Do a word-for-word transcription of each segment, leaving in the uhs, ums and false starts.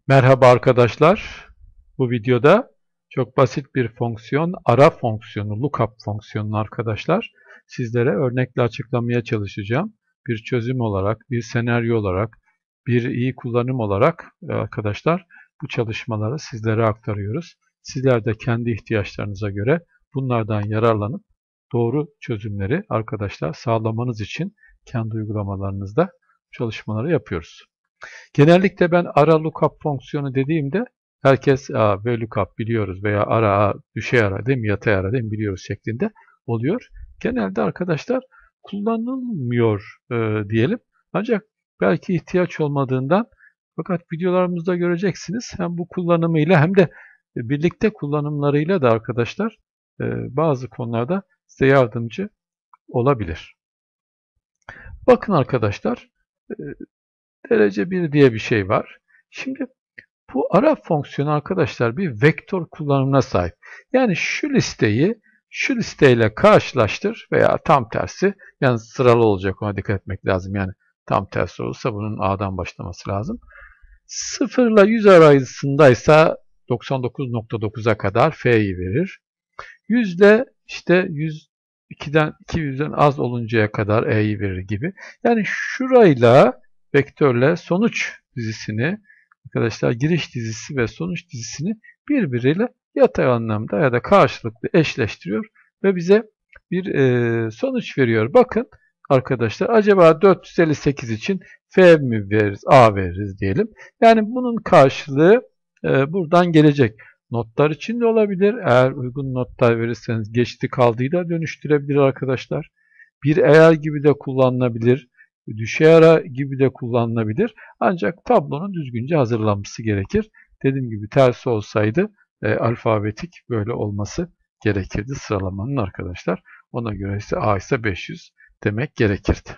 Merhaba arkadaşlar. Bu videoda çok basit bir fonksiyon, ara fonksiyonu, lookup fonksiyonunu arkadaşlar sizlere örnekle açıklamaya çalışacağım. Bir çözüm olarak, bir senaryo olarak, bir iyi kullanım olarak arkadaşlar bu çalışmaları sizlere aktarıyoruz. Sizler de kendi ihtiyaçlarınıza göre bunlardan yararlanıp doğru çözümleri arkadaşlar sağlamanız için kendi uygulamalarınızda çalışmaları yapıyoruz. Genellikle ben ara lookup fonksiyonu dediğimde herkes Aa, VLOOKUP biliyoruz veya ara düşey ara değil mi yatay ara değil mi biliyoruz şeklinde oluyor. Genelde arkadaşlar kullanılmıyor e, diyelim. Ancak belki ihtiyaç olmadığından fakat videolarımızda göreceksiniz hem bu kullanımıyla hem de birlikte kullanımlarıyla da arkadaşlar e, bazı konularda size yardımcı olabilir. Bakın arkadaşlar e, derece bir diye bir şey var. Şimdi bu ara fonksiyonu arkadaşlar bir vektör kullanımına sahip. Yani şu listeyi şu listeyle karşılaştır veya tam tersi, yani sıralı olacak, ona dikkat etmek lazım. Yani tam tersi olursa bunun A'dan başlaması lazım. sıfır ile yüz arasındaysa doksan dokuz nokta dokuza kadar F'yi verir. yüz ile işte yüz ikiden iki yüzden az oluncaya kadar E'yi verir gibi. Yani şurayla vektörle sonuç dizisini arkadaşlar giriş dizisi ve sonuç dizisini birbiriyle yatay anlamda ya da karşılıklı eşleştiriyor ve bize bir e, sonuç veriyor. Bakın arkadaşlar, acaba dört yüz elli sekiz için F mi veririz, A veririz diyelim. Yani bunun karşılığı e, buradan gelecek. Notlar için de olabilir. Eğer uygun notlar verirseniz geçti kaldıyı da dönüştürebilir arkadaşlar. Bir eğer gibi de kullanılabilir. Düşey ara gibi de kullanılabilir. Ancak tablonun düzgünce hazırlanması gerekir. Dediğim gibi tersi olsaydı e, alfabetik böyle olması gerekirdi sıralamanın arkadaşlar. Ona göre ise A ise beş yüz demek gerekirdi.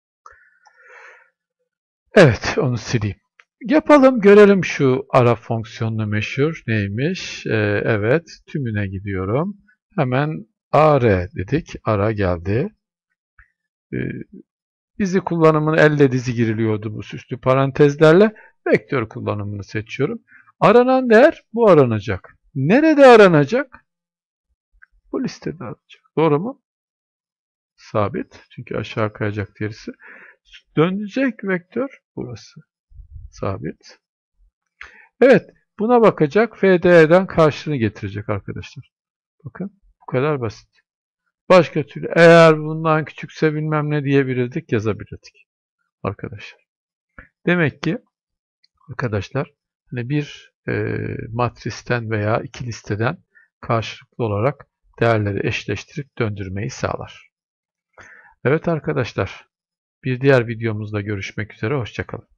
Evet, onu sileyim. Yapalım, görelim şu ara fonksiyonunu meşhur neymiş. Ee, evet, tümüne gidiyorum. Hemen ar dedik. Ara geldi. Ee, dizi kullanımını elle dizi giriliyordu bu süslü parantezlerle. Vektör kullanımını seçiyorum. Aranan değer bu aranacak. Nerede aranacak? Bu listede aranacak. Doğru mu? Sabit. Çünkü aşağı kayacak diğerisi. Dönecek vektör burası. Sabit. Evet, buna bakacak. F D E'den karşılığını getirecek arkadaşlar. Bakın, bu kadar basit. Başka türlü eğer bundan küçükse bilmem ne diyebilirdik, yazabilirdik arkadaşlar. Demek ki arkadaşlar hani bir e, matristen veya iki listeden karşılıklı olarak değerleri eşleştirip döndürmeyi sağlar. Evet arkadaşlar, bir diğer videomuzda görüşmek üzere. Hoşça kalın.